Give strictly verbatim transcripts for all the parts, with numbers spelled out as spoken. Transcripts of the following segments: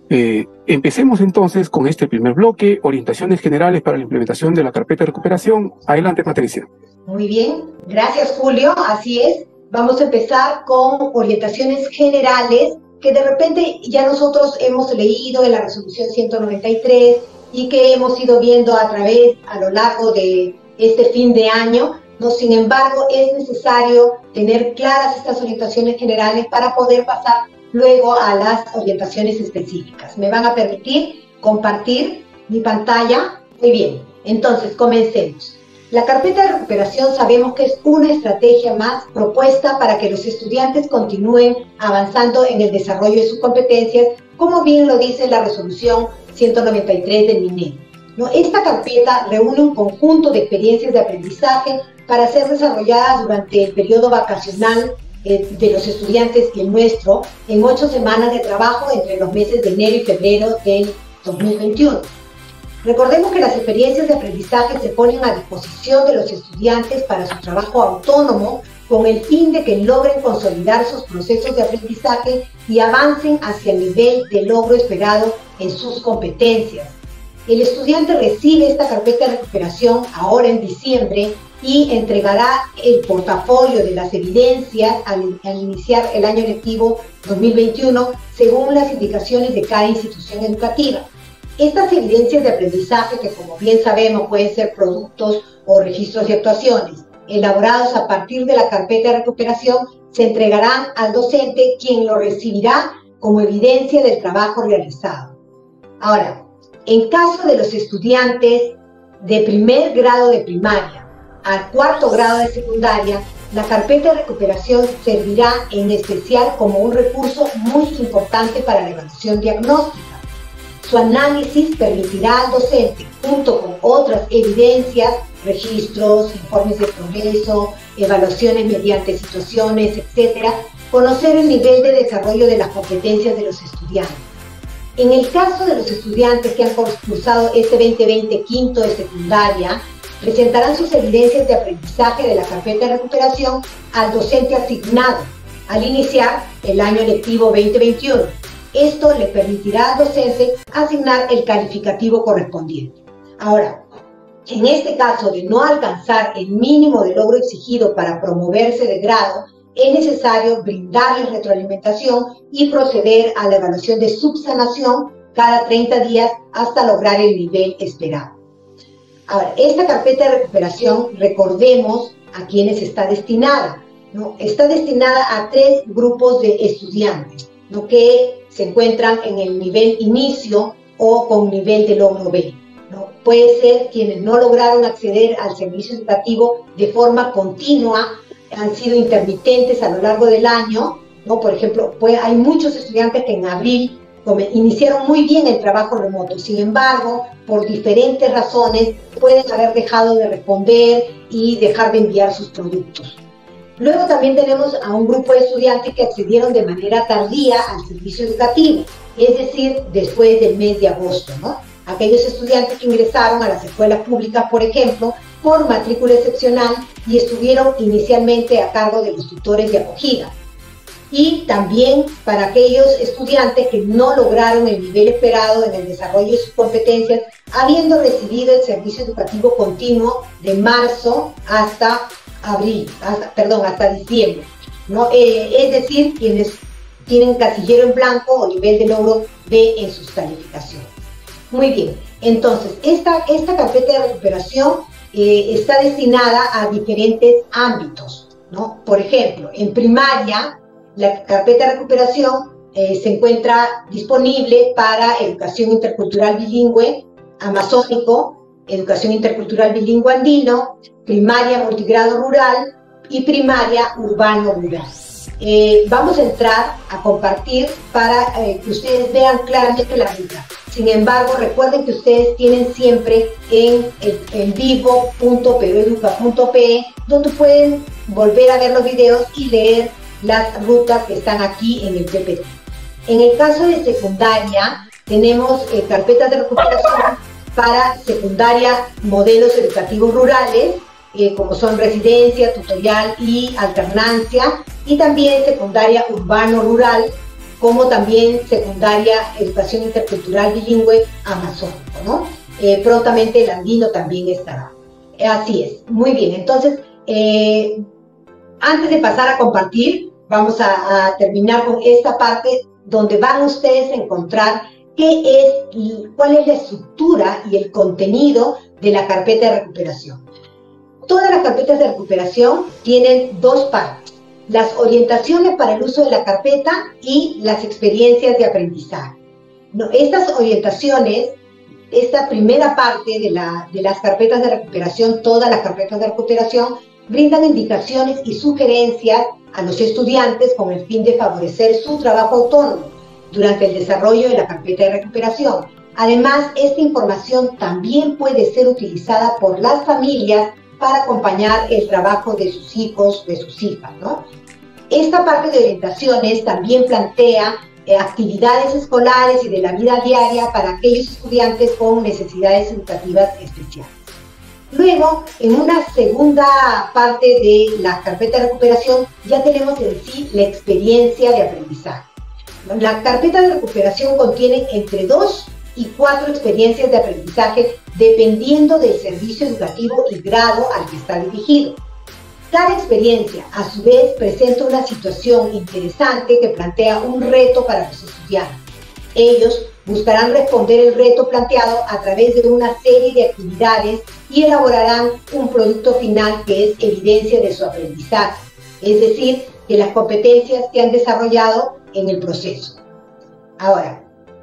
Eh, empecemos entonces con este primer bloque, orientaciones generales para la implementación de la carpeta de recuperación. Adelante, Patricia. Muy bien, gracias Julio, así es. Vamos a empezar con orientaciones generales que de repente ya nosotros hemos leído en la resolución ciento noventa y tres y que hemos ido viendo a través, a lo largo de este fin de año, ¿no? Sin embargo, es necesario tener claras estas orientaciones generales para poder pasar luego a las orientaciones específicas. ¿Me van a permitir compartir mi pantalla? Muy bien, entonces comencemos. La carpeta de recuperación sabemos que es una estrategia más propuesta para que los estudiantes continúen avanzando en el desarrollo de sus competencias, como bien lo dice la resolución ciento noventa y tres del MINEDO, ¿no? Esta carpeta reúne un conjunto de experiencias de aprendizaje para ser desarrolladas durante el periodo vacacional eh, de los estudiantes y el nuestro, en ocho semanas de trabajo entre los meses de enero y febrero del dos mil veintiuno. Recordemos que las experiencias de aprendizaje se ponen a disposición de los estudiantes para su trabajo autónomo con el fin de que logren consolidar sus procesos de aprendizaje y avancen hacia el nivel de logro esperado en sus competencias. El estudiante recibe esta carpeta de recuperación ahora en diciembre y entregará el portafolio de las evidencias al, al iniciar el año lectivo dos mil veintiuno según las indicaciones de cada institución educativa. Estas evidencias de aprendizaje, que como bien sabemos pueden ser productos o registros de actuaciones, elaborados a partir de la carpeta de recuperación, se entregarán al docente, quien lo recibirá como evidencia del trabajo realizado. Ahora, en caso de los estudiantes de primer grado de primaria al cuarto grado de secundaria, la carpeta de recuperación servirá en especial como un recurso muy importante para la evaluación diagnóstica. Su análisis permitirá al docente, junto con otras evidencias, registros, informes de progreso, evaluaciones mediante situaciones, etcétera, conocer el nivel de desarrollo de las competencias de los estudiantes. En el caso de los estudiantes que han cursado este veinte veinte quinto de secundaria, presentarán sus evidencias de aprendizaje de la carpeta de recuperación al docente asignado al iniciar el año lectivo veinte veintiuno. Esto le permitirá al docente asignar el calificativo correspondiente. Ahora, en este caso de no alcanzar el mínimo de logro exigido para promoverse de grado, es necesario brindarle retroalimentación y proceder a la evaluación de subsanación cada treinta días hasta lograr el nivel esperado. Ahora, esta carpeta de recuperación, recordemos a quienes está destinada, ¿no? Está destinada a tres grupos de estudiantes, ¿no? Que se encuentran en el nivel inicio o con nivel de logro B, ¿no? Puede ser quienes no lograron acceder al servicio educativo de forma continua, han sido intermitentes a lo largo del año, ¿no? Por ejemplo, pues hay muchos estudiantes que en abril iniciaron muy bien el trabajo remoto, sin embargo, por diferentes razones pueden haber dejado de responder y dejar de enviar sus productos. Luego también tenemos a un grupo de estudiantes que accedieron de manera tardía al servicio educativo, es decir, después del mes de agosto, ¿no? Aquellos estudiantes que ingresaron a las escuelas públicas, por ejemplo, por matrícula excepcional y estuvieron inicialmente a cargo de los tutores de acogida. Y también para aquellos estudiantes que no lograron el nivel esperado en el desarrollo de sus competencias, habiendo recibido el servicio educativo continuo de marzo hasta abril, hasta, perdón, hasta diciembre, ¿no? Eh, es decir, quienes tienen casillero en blanco o nivel de logro B en sus calificaciones. Muy bien, entonces esta, esta carpeta de recuperación eh, está destinada a diferentes ámbitos, ¿no? Por ejemplo, en primaria, la carpeta de recuperación eh, se encuentra disponible para educación intercultural bilingüe amazónico, educación intercultural bilingüe andino, primaria multigrado rural y primaria urbano rural. Eh, vamos a entrar a compartir para eh, que ustedes vean claramente la ruta. Sin embargo, recuerden que ustedes tienen siempre en, en, en vivo punto peroeduca punto pe, donde pueden volver a ver los videos y leer las rutas que están aquí en el P P T. En el caso de secundaria, tenemos eh, carpetas de recuperación para secundaria modelos educativos rurales, eh, como son residencia, tutorial y alternancia, y también secundaria urbano-rural, como también secundaria, educación intercultural bilingüe amazónico, ¿no? Eh, prontamente el andino también estará. Así es, muy bien. Entonces, eh, antes de pasar a compartir, vamos a, a terminar con esta parte donde van ustedes a encontrar qué es, cuál es la estructura y el contenido de la carpeta de recuperación. Todas las carpetas de recuperación tienen dos partes: las orientaciones para el uso de la carpeta y las experiencias de aprendizaje. No, estas orientaciones, esta primera parte de, la, de las carpetas de recuperación, todas las carpetas de recuperación, brindan indicaciones y sugerencias a los estudiantes con el fin de favorecer su trabajo autónomo durante el desarrollo de la carpeta de recuperación. Además, esta información también puede ser utilizada por las familias para acompañar el trabajo de sus hijos, de sus hijas, ¿no? Esta parte de orientaciones también plantea eh, actividades escolares y de la vida diaria para aquellos estudiantes con necesidades educativas especiales. Luego, en una segunda parte de la carpeta de recuperación, ya tenemos en sí la experiencia de aprendizaje. La carpeta de recuperación contiene entre dos y cuatro experiencias de aprendizaje dependiendo del servicio educativo y grado al que está dirigido. Cada experiencia, a su vez, presenta una situación interesante que plantea un reto para los estudiantes. Ellos buscarán responder el reto planteado a través de una serie de actividades y elaborarán un producto final que es evidencia de su aprendizaje, es decir, de las competencias que han desarrollado en el proceso. Ahora,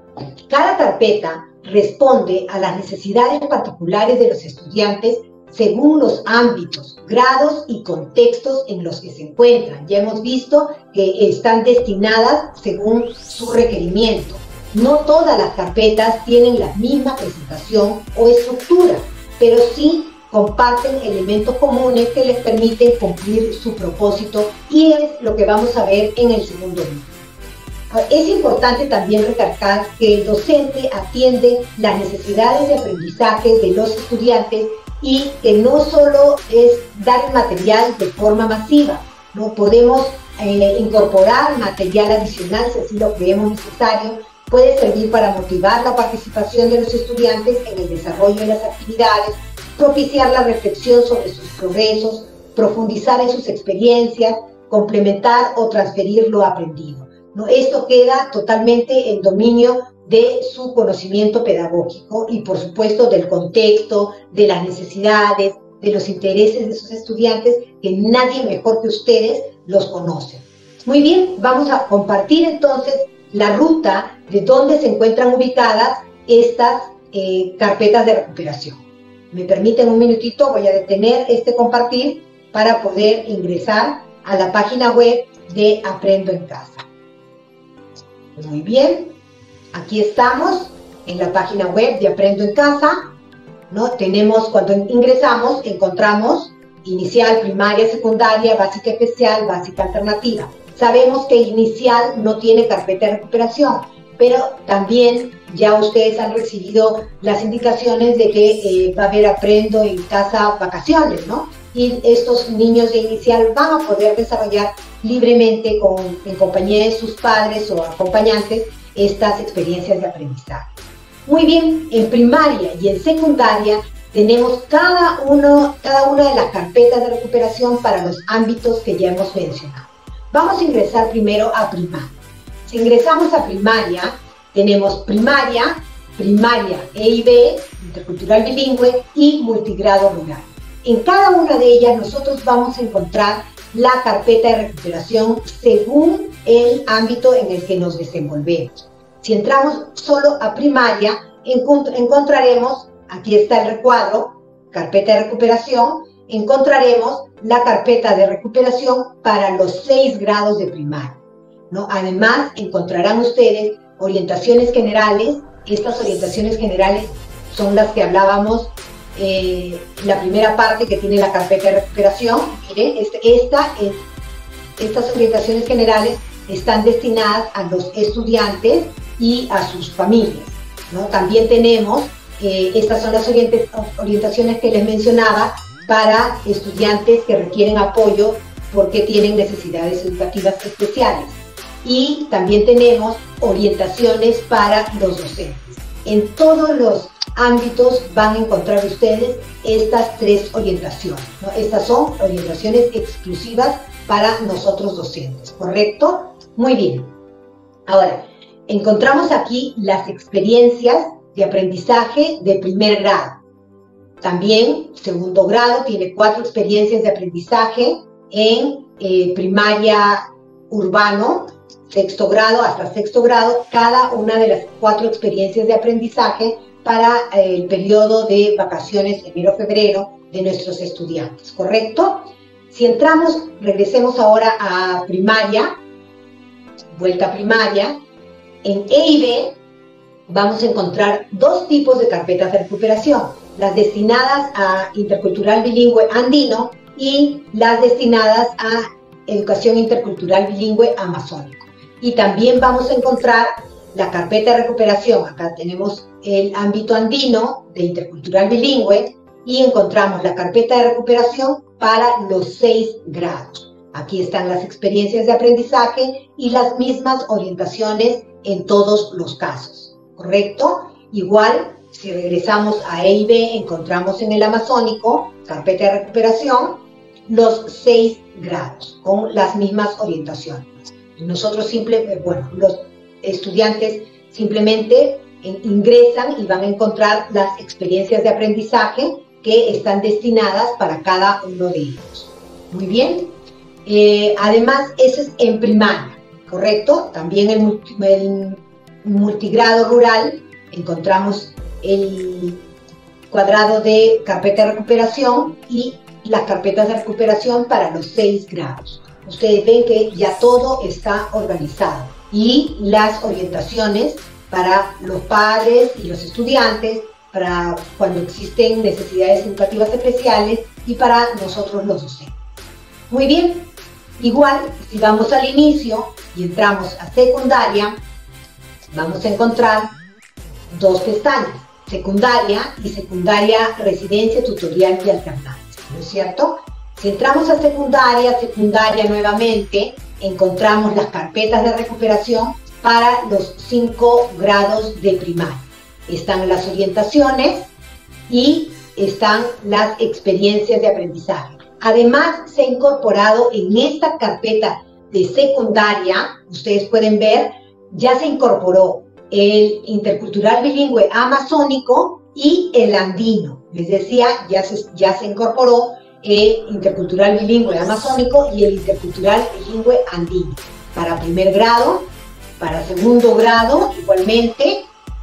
cada carpeta responde a las necesidades particulares de los estudiantes según los ámbitos, grados y contextos en los que se encuentran. Ya hemos visto que están destinadas según su requerimiento. No todas las carpetas tienen la misma presentación o estructura, pero sí comparten elementos comunes que les permiten cumplir su propósito, y es lo que vamos a ver en el segundo video. Es importante también recalcar que el docente atiende las necesidades de aprendizaje de los estudiantes y que no solo es dar el material de forma masiva, no podemos eh, incorporar material adicional si así lo creemos necesario. Puede servir para motivar la participación de los estudiantes en el desarrollo de las actividades, propiciar la reflexión sobre sus progresos, profundizar en sus experiencias, complementar o transferir lo aprendido, ¿no? Esto queda totalmente en dominio de su conocimiento pedagógico y, por supuesto, del contexto, de las necesidades, de los intereses de sus estudiantes, que nadie mejor que ustedes los conoce. Muy bien, vamos a compartir entonces la ruta de dónde se encuentran ubicadas estas eh, carpetas de recuperación. Me permiten un minutito, voy a detener este compartir para poder ingresar a la página web de Aprendo en Casa. Muy bien, aquí estamos en la página web de Aprendo en Casa, ¿no? Tenemos, cuando ingresamos, encontramos inicial, primaria, secundaria, básica especial, básica alternativa. Sabemos que inicial no tiene carpeta de recuperación, pero también ya ustedes han recibido las indicaciones de que eh, va a haber Aprendo en Casa vacaciones, ¿no? Y estos niños de inicial van a poder desarrollar libremente con, en compañía de sus padres o acompañantes estas experiencias de aprendizaje. Muy bien, en primaria y en secundaria tenemos cada, uno, cada una de las carpetas de recuperación para los ámbitos que ya hemos mencionado. Vamos a ingresar primero a primaria. Si ingresamos a primaria, tenemos primaria, primaria E y B, intercultural bilingüe y multigrado rural. En cada una de ellas nosotros vamos a encontrar la carpeta de recuperación según el ámbito en el que nos desenvolvemos. Si entramos solo a primaria, encontraremos, aquí está el recuadro, carpeta de recuperación, encontraremos la carpeta de recuperación para los seis grados de primaria, ¿no? Además, encontrarán ustedes orientaciones generales. Estas orientaciones generales son las que hablábamos, eh, la primera parte que tiene la carpeta de recuperación. Miren, este, esta es, estas orientaciones generales están destinadas a los estudiantes y a sus familias, ¿no? También tenemos, eh, estas son las orientaciones que les mencionaba, para estudiantes que requieren apoyo porque tienen necesidades educativas especiales. y también tenemos orientaciones para los docentes. En todos los ámbitos van a encontrar ustedes estas tres orientaciones, ¿no? Estas son orientaciones exclusivas para nosotros docentes, ¿correcto? Muy bien. Ahora, encontramos aquí las experiencias de aprendizaje de primer grado. También, segundo grado, tiene cuatro experiencias de aprendizaje en eh, primaria urbano, sexto grado hasta sexto grado, cada una de las cuatro experiencias de aprendizaje para eh, el periodo de vacaciones enero-febrero de nuestros estudiantes, ¿correcto? Si entramos, regresemos ahora a primaria, vuelta a primaria, en E y B vamos a encontrar dos tipos de carpetas de recuperación, las destinadas a intercultural bilingüe andino y las destinadas a educación intercultural bilingüe amazónico. Y también vamos a encontrar la carpeta de recuperación, acá tenemos el ámbito andino de intercultural bilingüe y encontramos la carpeta de recuperación para los seis grados. Aquí están las experiencias de aprendizaje y las mismas orientaciones en todos los casos, ¿correcto? Igual, si regresamos a E y B, encontramos en el amazónico, carpeta de recuperación, los seis grados, con las mismas orientaciones. Nosotros simplemente, bueno, los estudiantes simplemente ingresan y van a encontrar las experiencias de aprendizaje que están destinadas para cada uno de ellos. Muy bien. Eh, además, eso es en primaria, ¿correcto? También en multi, el multigrado rural encontramos el cuadrado de carpeta de recuperación y las carpetas de recuperación para los seis grados. Ustedes ven que ya todo está organizado y las orientaciones para los padres y los estudiantes, para cuando existen necesidades educativas especiales y para nosotros los docentes. Muy bien, igual si vamos al inicio y entramos a secundaria, vamos a encontrar dos pestañas, secundaria y secundaria residencia, tutorial y alternancia, ¿no es cierto? Si entramos a secundaria, secundaria nuevamente, encontramos las carpetas de recuperación para los cinco grados de primaria. Están las orientaciones y están las experiencias de aprendizaje. Además, se ha incorporado en esta carpeta de secundaria, ustedes pueden ver, ya se incorporó el intercultural bilingüe amazónico y el andino. Les decía, ya se, ya se incorporó el intercultural bilingüe amazónico y el intercultural bilingüe andino. Para primer grado, para segundo grado, igualmente,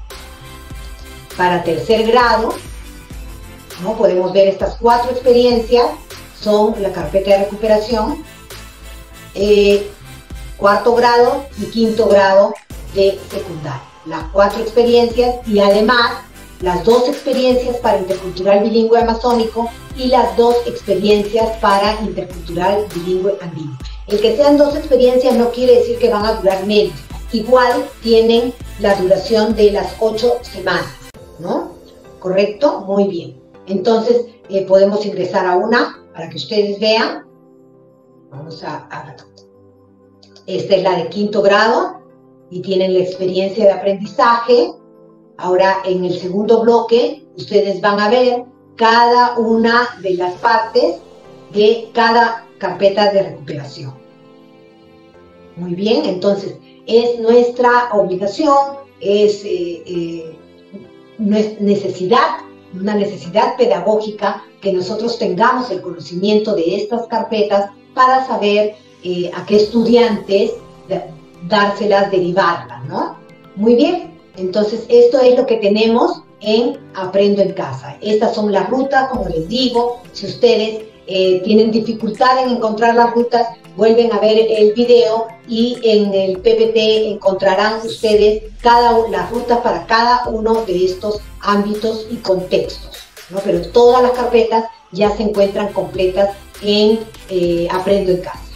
para tercer grado, ¿no? Podemos ver estas cuatro experiencias, son la carpeta de recuperación, eh, cuarto grado y quinto grado de secundaria. Las cuatro experiencias y además las dos experiencias para intercultural bilingüe amazónico y las dos experiencias para intercultural bilingüe andino. El que sean dos experiencias no quiere decir que van a durar menos. Igual tienen la duración de las ocho semanas, ¿no? ¿Correcto? Muy bien. Entonces eh, podemos ingresar a una para que ustedes vean. Vamos a, a... Esta es la de quinto grado y tienen la experiencia de aprendizaje. Ahora en el segundo bloque ustedes van a ver cada una de las partes de cada carpeta de recuperación. Muy bien, entonces es nuestra obligación, es, eh, eh, necesidad, una necesidad pedagógica que nosotros tengamos el conocimiento de estas carpetas para saber eh, a qué estudiantes dárselas, derivarlas, ¿no? Muy bien, entonces esto es lo que tenemos en Aprendo en Casa. Estas son las rutas, como les digo, si ustedes eh, tienen dificultad en encontrar las rutas, vuelven a ver el video y en el P P T encontrarán ustedes cada, las rutas para cada uno de estos ámbitos y contextos, ¿no? Pero todas las carpetas ya se encuentran completas en eh, Aprendo en Casa.